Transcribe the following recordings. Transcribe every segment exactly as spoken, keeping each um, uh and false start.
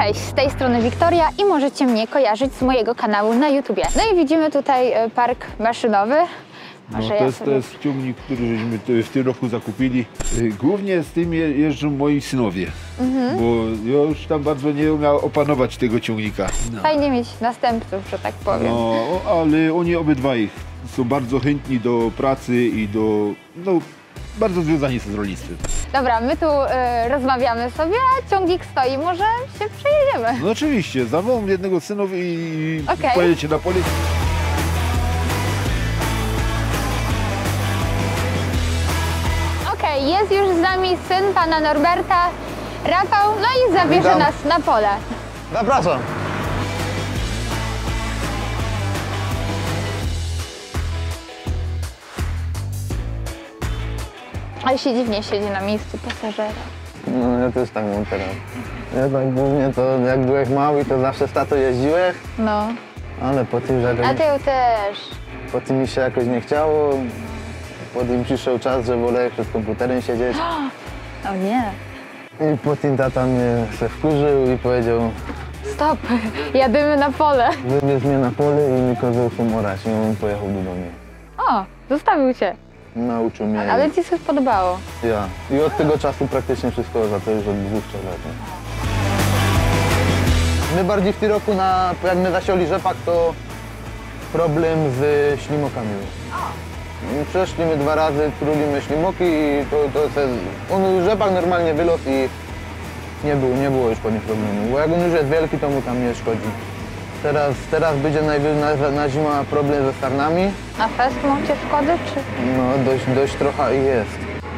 Cześć, z tej strony Wiktoria i możecie mnie kojarzyć z mojego kanału na YouTubie. No i widzimy tutaj park maszynowy. No, Może to, ja jest, sobie... to jest ciągnik, który żeśmy w tym roku zakupili. Głównie z tym je, jeżdżą moi synowie, mhm. bo ja już tam bardzo nie umiał opanować tego ciągnika. No. Fajnie mieć następców, że tak powiem. No, ale oni obydwaj są bardzo chętni do pracy i do, no, bardzo związani z rolnictwem. Dobra, my tu y, rozmawiamy sobie, a ciągnik stoi, może się przejedziemy. No oczywiście, zawołam jednego z synów i okay. pojedziecie na pole. Okej, okay, jest już z nami syn pana Norberta, Rafał, no i zabierze Witam. nas na pole. Zapraszam. Ale się dziwnie siedzi na miejscu pasażera. No ja też tak mam teraz. Ja tak głównie to jak byłeś mały, to zawsze z tatą jeździłeś, No. ale po tym, że jakoś, A ty też. po tym mi się jakoś nie chciało. Potem przyszedł czas, że wolę przed komputerem siedzieć. O nie. I po tym tata mnie se wkurzył i powiedział, Stop, jadymy na pole. wywieź mnie na pole i mi kazał pomorać. I on pojechał do domu. O, zostawił cię. Nauczył mnie. Ale ci się spodobało. Ja. I od tego czasu praktycznie wszystko za to już od dwóch, trzech lat. Nie? My bardziej w tym roku, na, jak my zasioli rzepak, to problem z ślimokami. Przeszliśmy dwa razy, trulimy ślimoki i to, to jest, on rzepak normalnie wylot i nie było, nie było już po nim problemu. Bo jak on już jest wielki, to mu tam nie szkodzi. Teraz, teraz będzie na, na, na zima problem ze sarnami. A fest macie szkody, czy? No dość, dość trochę i jest.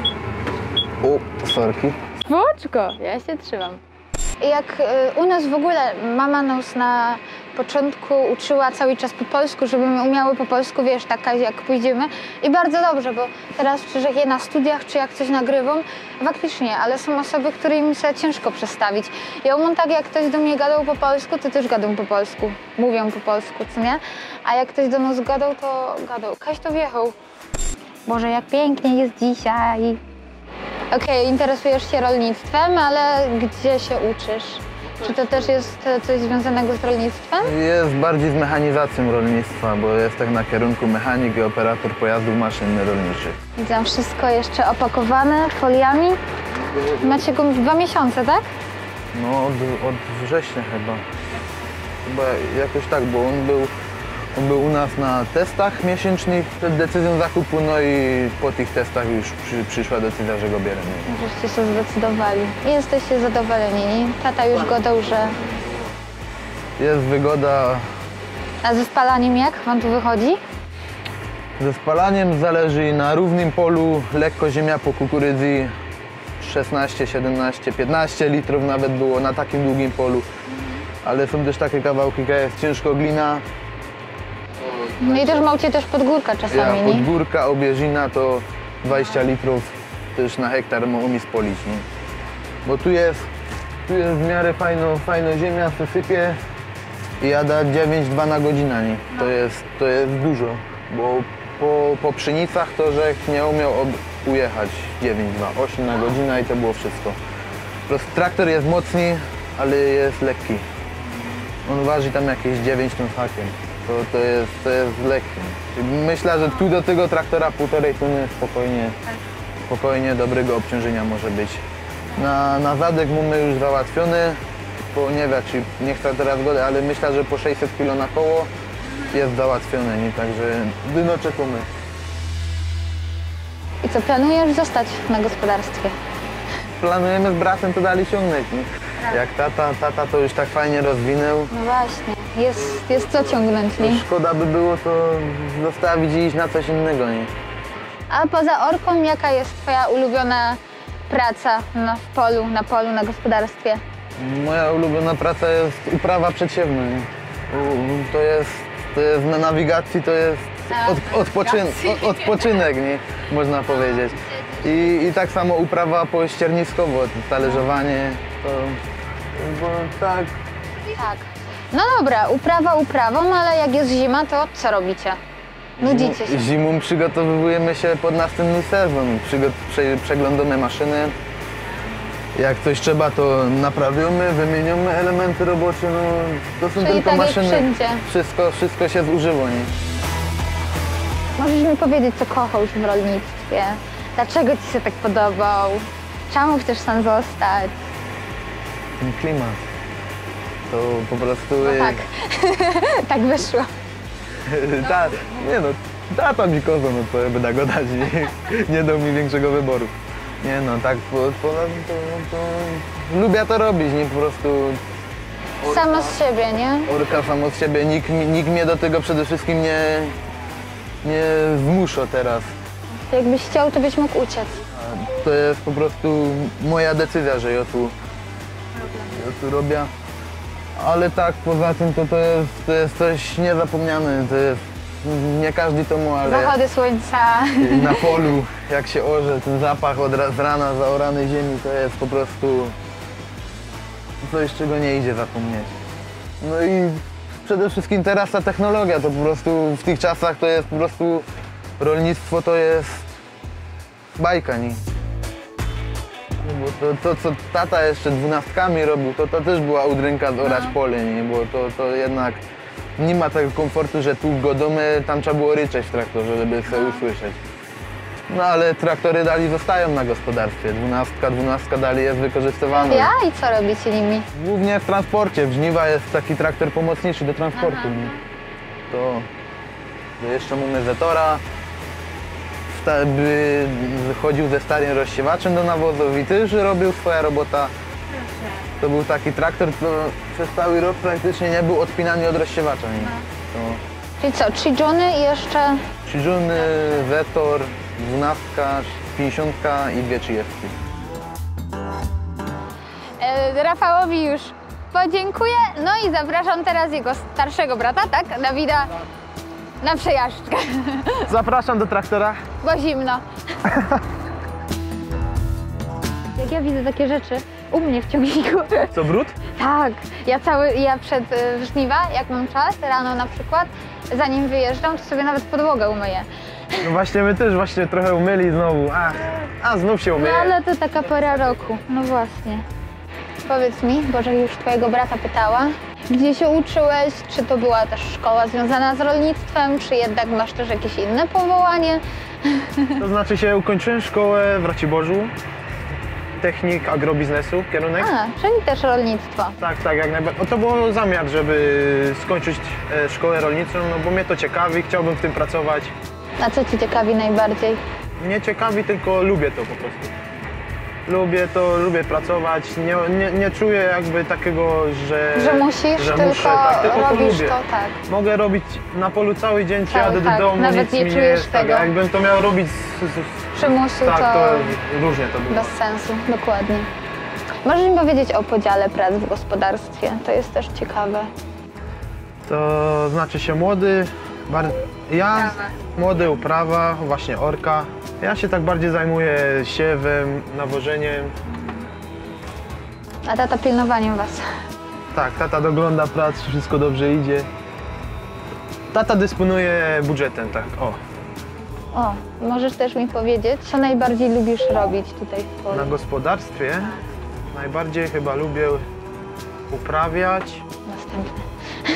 O, sorki. Spoczko, ja się trzymam. Jak y, u nas w ogóle mama nas na początku uczyła cały czas po polsku, żeby my umiały po polsku, wiesz, taka jak pójdziemy. I bardzo dobrze, bo teraz czy że je na studiach, czy jak coś nagrywam, faktycznie, ale są osoby, którym się ciężko przestawić. Ja mam tak, jak ktoś do mnie gadał po polsku, to też gadam po polsku. Mówią po polsku, co nie? A jak ktoś do nas gadał, to gadał. Kaś to wjechał. Boże, jak pięknie jest dzisiaj. Okej, okay, interesujesz się rolnictwem, ale gdzie się uczysz? Czy to też jest coś związanego z rolnictwem? Jest bardziej z mechanizacją rolnictwa, bo jest tak na kierunku mechanik i operator pojazdów maszyn rolniczych. Widzę wszystko jeszcze opakowane foliami. Macie go dwa miesiące, tak? No od, od września chyba. Chyba jakoś tak, bo on był, on był u nas na testach miesięcznych przed decyzją zakupu, no i po tych testach już przy, przyszła decyzja, że go bierzemy. Żeście się zdecydowali. I jesteście zadowoleni. Tata już gadał, że... Jest wygoda. A ze spalaniem jak wam tu wychodzi? Ze spalaniem zależy na równym polu, lekko ziemia po kukurydzy, szesnaście, siedemnaście, piętnaście litrów nawet było na takim długim polu. Ale są też takie kawałki, jak jest ciężko glina. No i też macie też podgórka czasami, Ja, nie? podgórka, obieżina to dwadzieścia litrów też na hektar mogą mi spolić, nie? Bo tu jest, tu jest w miarę fajno, fajno ziemia, sypie i jada dziewięć dwa na godzinę, nie? To jest, to jest dużo, bo po, po pszenicach to rzek nie umiał ob, ujechać dziewięć dwa, osiem na godzinę i to było wszystko. Po prostu traktor jest mocny, ale jest lekki. On waży tam jakieś dziewięć ton z hakiem. To, to, jest, to jest lekkie. Myślę, że tu do tego traktora półtorej tony spokojnie, spokojnie dobrego obciążenia może być. Na, na zadek mamy już załatwiony, bo nie wiem, czy nie chcę teraz zgody, ale myślę, że po sześćset kilo na koło jest załatwione, nie? Także dyno czekamy. I co, planujesz zostać na gospodarstwie? Planujemy z bratem to dalej ciągnąć, nie? Jak tata, tata to już tak fajnie rozwinął. No właśnie, jest, jest co ciągnąć, nie? Szkoda by było to zostawić i iść na coś innego, nie? A poza orką, jaka jest twoja ulubiona praca na, w polu, na polu, na gospodarstwie? Moja ulubiona praca jest uprawa przedsiewna, nie? U, to jest, to jest na nawigacji, to jest od, odpoczyn, od, odpoczynek, nie? Można powiedzieć. I, I tak samo uprawa pościerniskowo, talerzowanie, to, bo tak. Tak. No dobra, uprawa uprawą, ale jak jest zima, to co robicie? Nudzicie się. Zimą przygotowujemy się pod następny sezon. Przygo prze przeglądamy maszyny. Jak coś trzeba, to naprawiamy, wymieniamy elementy. sprzęt roboczy, no to są Czyli tylko tak jak maszyny. wszędzie. Wszystko, wszystko się zużyło, nie? Możesz mi powiedzieć, co kochasz w rolnictwie? Dlaczego ci się tak podobał? Czemu chcesz tam zostać? Ten klimat. To po prostu... No y, tak, tak wyszło. ta, nie no, tata mi kozą, no co ja będę go dać, nie, nie dał mi większego wyboru. Nie no, tak po, poza tym to, to lubię to robić, nie po prostu... Samo z siebie, nie? Orka samo z siebie, nikt, mi- nikt mnie do tego przede wszystkim nie, nie zmusza teraz. Jakbyś chciał, to byś mógł uciec. To jest po prostu moja decyzja, że ja tu, ja tu robię. Ale tak, poza tym to, to, jest, to jest coś niezapomniane. To jest, nie każdy to ma, ale Zachody słońca. na polu, jak się orze, ten zapach od ra- z rana zaoranej ziemi, to jest po prostu coś, czego nie idzie zapomnieć. No i przede wszystkim teraz ta technologia, to po prostu w tych czasach to jest po prostu rolnictwo to jest bajka, nie? No bo to, to co tata jeszcze dwunastkami robił, to, to też była udrynka zorać pole, nie? Bo to, to jednak nie ma tego komfortu, że tu godomy, tam trzeba było ryczeć w traktorze, żeby sobie usłyszeć. No ale traktory dali zostają na gospodarstwie, dwunastka, dwunastka dali jest wykorzystywana. Ja i co robicie nimi? Głównie w transporcie, w żniwa jest taki traktor pomocniczy do transportu. Nie? To, to jeszcze mamy Zetora, sta- by chodził ze starym rozsiewaczem do nawozów i też robił swoja robota. To był taki traktor, co przez cały rok praktycznie nie był odpinany od rozsiewacza. Nie? To Czyli co, trzy Johnny i jeszcze... Krzyżuny, Zetor, dwunastka, pięćdziesiątka i dwie trzydziestki. E, Rafałowi już podziękuję. No i zapraszam teraz jego starszego brata, tak? Dawida, na przejażdżkę, Zapraszam do traktora. bo zimno. Jak ja widzę takie rzeczy u mnie w ciągniku. Co, brud? Tak, ja cały, ja przed y, w żniwa, jak mam czas, rano na przykład, zanim wyjeżdżam, to sobie nawet podłogę umyję. No właśnie, my też właśnie trochę umyli znowu. Ach, a znów się No umyje. ale to taka pora roku, no właśnie. Powiedz mi, bo że już twojego brata pytała, gdzie się uczyłeś, czy to była też szkoła związana z rolnictwem, czy jednak masz też jakieś inne powołanie? To znaczy się ukończyłem szkołę w Raciborzu, technik agrobiznesu, kierunek. A, czyli też rolnictwo. Tak, tak, jak najbardziej. To był zamiar, żeby skończyć e, szkołę rolniczą, no bo mnie to ciekawi, chciałbym w tym pracować. A co ci ciekawi najbardziej? Nie ciekawi, tylko lubię to po prostu. Lubię to, lubię pracować, nie, nie, nie czuję jakby takiego, że... Że musisz, że tylko, muszę, tak, tylko to robisz lubię. to, tak. Mogę robić na polu cały dzień, Cały, jadę tak, do domu, nawet nic nie mi czujesz nie jest. Tak, tego. a jakbym to miał robić z, z, Przymusu tak, to to różnie to było. bez sensu, dokładnie. Możesz mi powiedzieć o podziale prac w gospodarstwie? To jest też ciekawe. To znaczy się młody, bar... ja, młody uprawa, właśnie orka. Ja się tak bardziej zajmuję siewem, nawożeniem. A tata pilnowaniem was. Tak, tata dogląda prac, czy wszystko dobrze idzie. Tata dysponuje budżetem, tak, o. O, możesz też mi powiedzieć, co najbardziej lubisz robić tutaj w Na polu? gospodarstwie najbardziej chyba lubię uprawiać. Następny.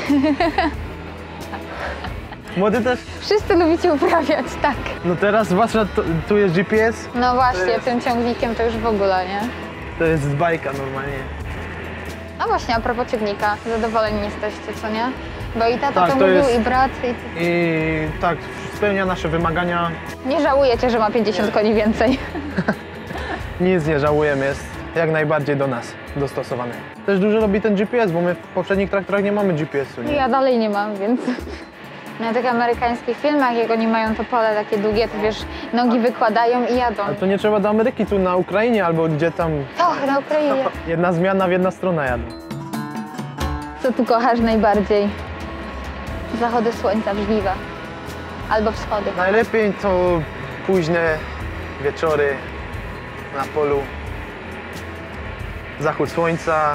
Młody też? Wszyscy lubicie uprawiać, tak. No teraz zwłaszcza tu, tu jest G P S, No właśnie, tym ciągnikiem to już w ogóle, nie? to jest bajka normalnie. A właśnie, a propos ciągnika, zadowoleni jesteście, co nie? Bo i tata Tak, to to mówił, jest- i brat, i... I tak, spełnia nasze wymagania. Nie żałujecie, że ma pięćdziesiąt koni więcej. Nic nie żałujemy, jest jak najbardziej do nas dostosowany. Też dużo robi ten G P S, bo my w poprzednich traktorach nie mamy G P S-u. Nie? Ja dalej nie mam, więc... Na tych amerykańskich filmach, jak oni mają to pole takie długie, to wiesz, nogi wykładają i jadą. Ale to nie trzeba do Ameryki, tu na Ukrainie albo gdzie tam Och, na Ukrainie. jedna zmiana w jedna strona jadą. Co tu kochasz najbardziej? Zachody słońca w żniwa. Albo wschody. Najlepiej to późne wieczory na polu. Zachód słońca.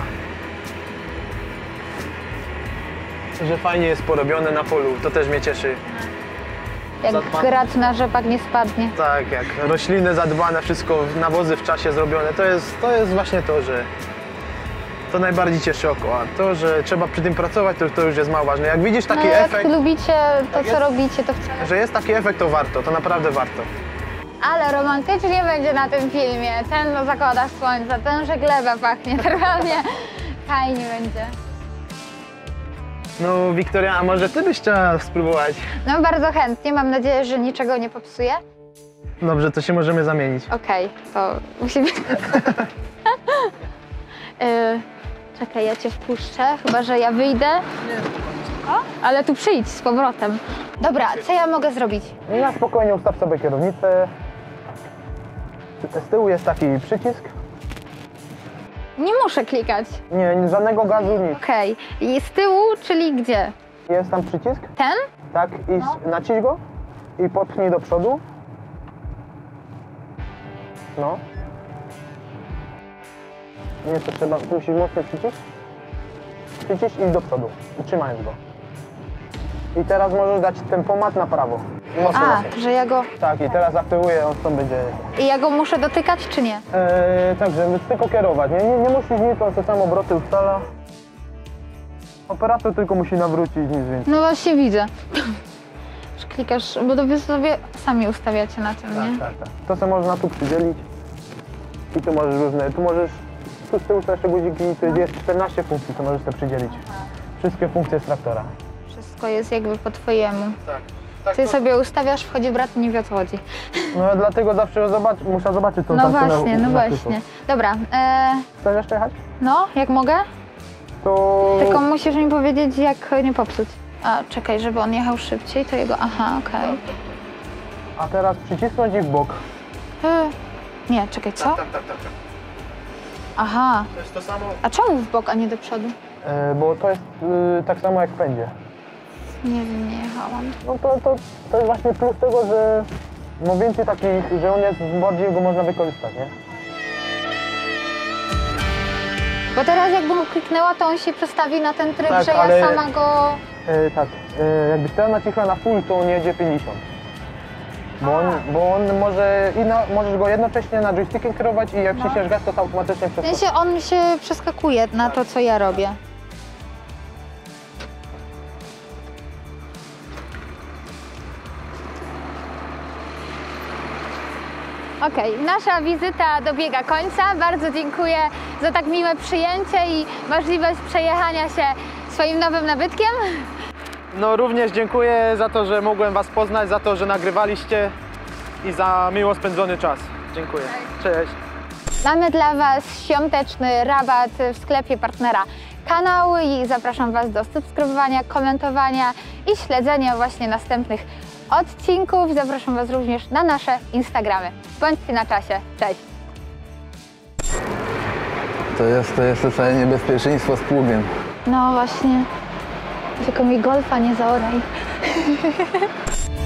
Że fajnie jest porobione na polu, to też mnie cieszy. Jak zadbane. grat na rzepak nie spadnie. Tak, jak rośliny zadbane, wszystko, nawozy w czasie zrobione, to jest, to jest właśnie to, że to najbardziej cieszy oko, a to, że trzeba przy tym pracować, to, to już jest mało ważne. Jak widzisz taki No jak efekt, lubicie to, co jest. robicie, to wcale. że jest taki efekt, to warto, to naprawdę warto. Ale romantycznie będzie na tym filmie. Ten no, zakłada słońca, ten, że gleba pachnie normalnie. Fajnie będzie. No Wiktoria, a może ty byś chciała spróbować? No bardzo chętnie, mam nadzieję, że niczego nie popsuję. Dobrze, to się możemy zamienić. Okej, to musimy... y, czekaj, ja cię wpuszczę, chyba że ja wyjdę. O, ale tu przyjdź z powrotem. Dobra, co ja mogę zrobić? Na spokojnie ustaw sobie kierownicę. Z tyłu jest taki przycisk. Nie muszę klikać. Nie, nie żadnego gazu, nic. Okej, i z tyłu, czyli gdzie? Jest tam przycisk, Ten? tak, i no. naciśnij go i popchnij do przodu. No. Nie, to trzeba, musisz mocno przycisk. Przycisk i do przodu, trzymając go. I teraz możesz dać tempomat na prawo. Mocno, A, mocno. że ja go... Tak, i teraz aktywuję, on stąd będzie... I ja go muszę dotykać, czy nie? Eee, tak, żeby tylko kierować, nie, nie, nie musisz nic, on te sam obroty ustala. Operator tylko musi nawrócić, nic więcej. No właśnie widzę. Że klikasz, bo to wy sobie sami ustawiacie na tym, nie? Tak, tak, tak. To co można tu przydzielić i tu możesz różne, tu możesz, tu z tyłu są jeszcze guziki, tu jest czternaście funkcji, to możesz sobie przydzielić. Wszystkie funkcje z traktora. Wszystko jest jakby po twojemu. Tak. tak Ty to... sobie ustawiasz, wchodzi brat i nie wie o co chodzi. No dlatego zawsze zobacz, muszę zobaczyć co No tam właśnie, na, no na właśnie. Dobra, e, Chcesz jeszcze jechać? no, jak mogę? To... Tylko musisz mi powiedzieć, jak nie popsuć. A, czekaj, żeby on jechał szybciej, to jego... Aha, okej. A teraz przycisnąć i w bok. E, Nie, czekaj, co? tak, tak, tak. tak. Aha, To jest to samo, a czemu w bok, a nie do przodu? e, bo to jest y, tak samo jak w pędzie. Nie wiem, nie jechałam. No to, to, to jest właśnie plus tego, że no więcej takich, że on jest, bardziej go można wykorzystać, nie? Bo teraz jakbym kliknęła, to on się przestawi na ten tryb, Tak, że ale- ja sama go... E, tak, e, jakbyś teraz naciśla na full, to on jedzie pięćdziesiąt. Bo on, bo on może, i na, możesz go jednocześnie na joystickiem kierować i jak przyciśniesz gaz, to to automatycznie W przeskoczy. sensie on się przeskakuje na to, co ja robię. Okej, nasza wizyta dobiega końca. Bardzo dziękuję za tak miłe przyjęcie i możliwość przejechania się swoim nowym nabytkiem. No również dziękuję za to, że mogłem was poznać, za to, że nagrywaliście i za miło spędzony czas. Dziękuję. Cześć. Mamy dla Was świąteczny rabat w sklepie partnera kanału i zapraszam Was do subskrybowania, komentowania i śledzenia właśnie następnych odcinków. Zapraszam Was również na nasze Instagramy. Bądźcie na czasie. Cześć! To jest, to jest to całe niebezpieczeństwo z pługiem. No właśnie, tylko mi golfa nie zaoraj.